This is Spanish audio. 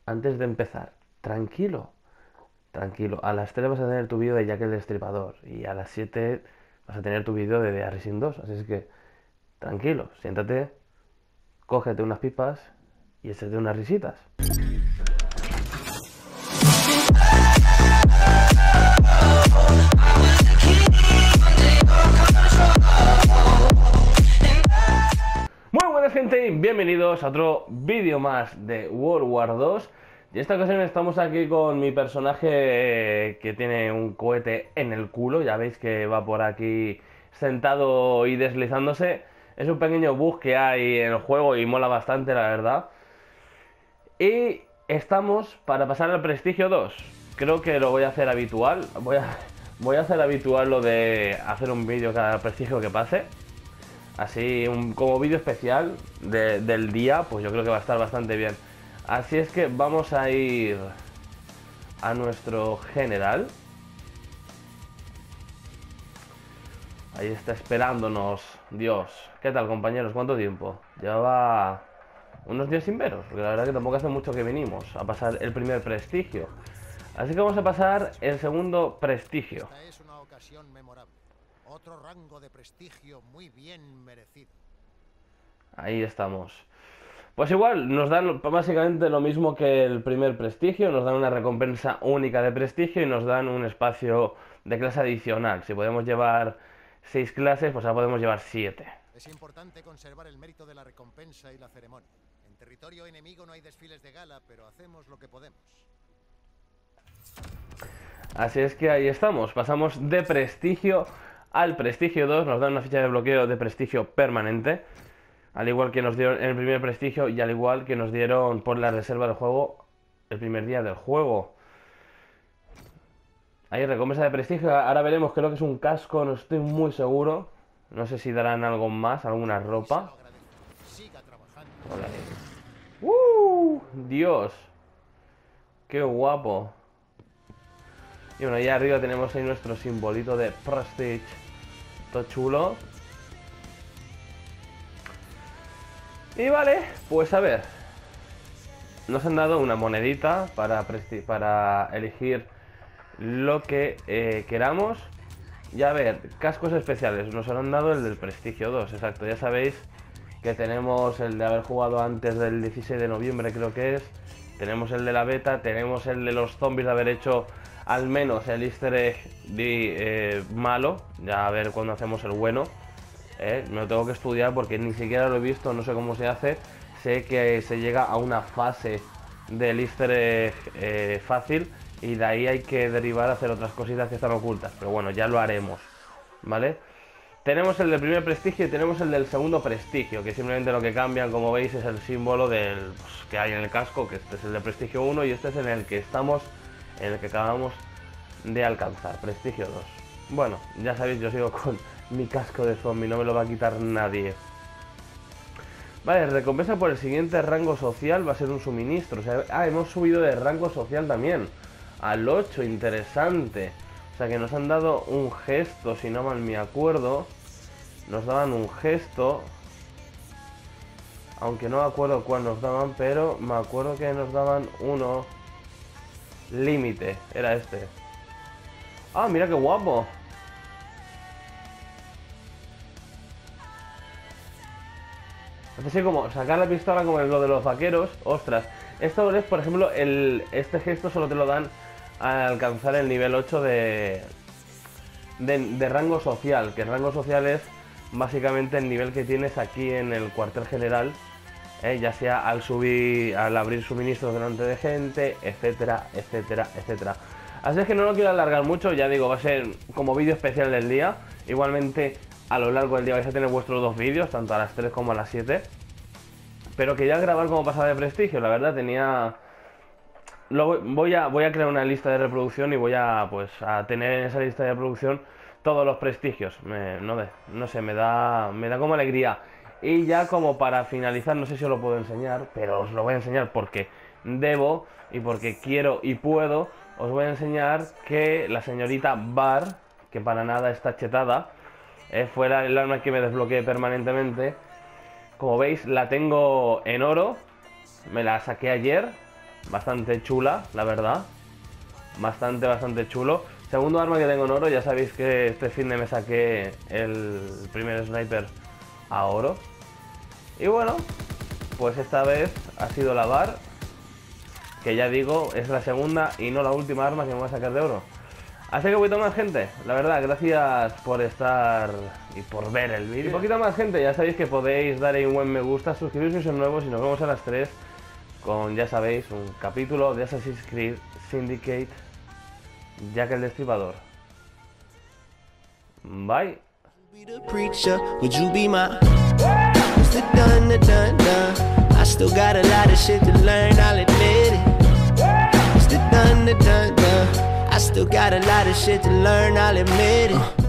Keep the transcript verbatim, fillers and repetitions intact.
antes de empezar, tranquilo, tranquilo. A las tres vas a tener tu vídeo de Jack el Destripador y a las siete vas a tener tu vídeo de The Rising dos. Así es que, tranquilo, siéntate, cógete unas pipas y échate unas risitas. Muy buenas gente y bienvenidos a otro vídeo más de World War dos. Y esta ocasión estamos aquí con mi personaje que tiene un cohete en el culo. Ya veis que va por aquí sentado y deslizándose. Es un pequeño bug que hay en el juego y mola bastante, la verdad. Y estamos para pasar al Prestigio dos. Creo que lo voy a hacer habitual. Voy a, voy a hacer habitual lo de hacer un vídeo cada Prestigio que pase. Así, un, como vídeo especial de, del día, pues yo creo que va a estar bastante bien. Así es que vamos a ir a nuestro general. Ahí está esperándonos. Dios, ¿qué tal, compañeros? ¿Cuánto tiempo? Llevaba unos días sin veros, porque la verdad que tampoco hace mucho que venimos a pasar el primer prestigio. Así que vamos a pasar el segundo prestigio. Esta es una ocasión memorable. Otro rango de prestigio muy bien merecido. Ahí estamos. Pues igual, nos dan básicamente lo mismo que el primer prestigio. Nos dan una recompensa única de prestigio y nos dan un espacio de clase adicional. Si podemos llevar seis clases, pues ahora podemos llevar siete. Es importante conservar el mérito de la recompensa y la ceremonia. En territorio enemigo no hay desfiles de gala, pero hacemos lo que podemos. Así es que ahí estamos. Pasamos de prestigio al prestigio dos. Nos dan una ficha de bloqueo de prestigio permanente, al igual que nos dieron en el primer prestigio y al igual que nos dieron por la reserva del juego el primer día del juego. Ahí recompensa de prestigio. Ahora veremos, creo que es un casco, no estoy muy seguro. No sé si darán algo más, alguna ropa. Siga trabajando. Hola. ¡Uh! Dios, qué guapo. Y bueno, allá arriba tenemos ahí nuestro simbolito de Prestige. Todo chulo. Y vale, pues a ver. Nos han dado una monedita para, para elegir lo que eh, queramos. Y a ver, cascos especiales. Nos han dado el del Prestigio dos, exacto. Ya sabéis que tenemos el de haber jugado antes del dieciséis de noviembre, creo que es. Tenemos el de la beta, tenemos el de los zombies de haber hecho al menos el easter egg de, eh, malo. Ya a ver cuando hacemos el bueno. Eh, me lo tengo que estudiar porque ni siquiera lo he visto, no sé cómo se hace. Sé que se llega a una fase del easter egg eh, fácil y de ahí hay que derivar a hacer otras cositas que están ocultas. Pero bueno, ya lo haremos, ¿vale? Tenemos el del primer prestigio y tenemos el del segundo prestigio, que simplemente lo que cambian, como veis, es el símbolo del, pues, que hay en el casco, que este es el de prestigio uno y este es en el que estamos, en el que acabamos de alcanzar, prestigio dos. Bueno, ya sabéis, yo sigo con mi casco de zombie, no me lo va a quitar nadie. Vale, recompensa por el siguiente rango social va a ser un suministro. O sea, ah, hemos subido de rango social también al ocho, interesante. O sea que nos han dado un gesto, si no mal me acuerdo. Nos daban un gesto, aunque no me acuerdo cuál nos daban, pero me acuerdo que nos daban uno. Límite, era este. Ah, mira qué guapo. Es así como sacar la pistola como lo de los vaqueros. Ostras, esto es, por ejemplo, el, este gesto solo te lo dan al alcanzar el nivel ocho de, de, de rango social. Que el rango social es básicamente el nivel que tienes aquí en el cuartel general, eh, ya sea al subir, al abrir suministros delante de gente, etcétera, etcétera, etcétera. Así es que no lo quiero alargar mucho, ya digo, va a ser como vídeo especial del día. Igualmente, a lo largo del día vais a tener vuestros dos vídeos, tanto a las tres como a las siete. Pero quería grabar como pasada de prestigio, la verdad tenía... Lo voy, a, voy a crear una lista de reproducción y voy a, pues, a tener en esa lista de reproducción todos los prestigios. Me, no, de, no sé, me da, me da como alegría. Y ya como para finalizar, no sé si os lo puedo enseñar, pero os lo voy a enseñar porque debo y porque quiero y puedo. Os voy a enseñar que la señorita Bar, que para nada está chetada, eh, fuera el arma que me desbloqueé permanentemente. Como veis, la tengo en oro. Me la saqué ayer. bastante chula, la verdad. Bastante, bastante chulo. Segundo arma que tengo en oro, ya sabéis que este fin de me saqué el primer sniper a oro. Y bueno, pues esta vez ha sido la bar, que ya digo, es la segunda y no la última arma que me voy a sacar de oro. Así que poquito más, gente, la verdad, gracias por estar y por ver el vídeo. Y poquito más, gente, ya sabéis que podéis dar ahí un buen me gusta, suscribiros si sois nuevos y nos vemos a las tres con, ya sabéis, un capítulo de Assassin's Creed Syndicate, Jack el Destripador. Bye. Still got a lot of shit to learn, I'll admit it.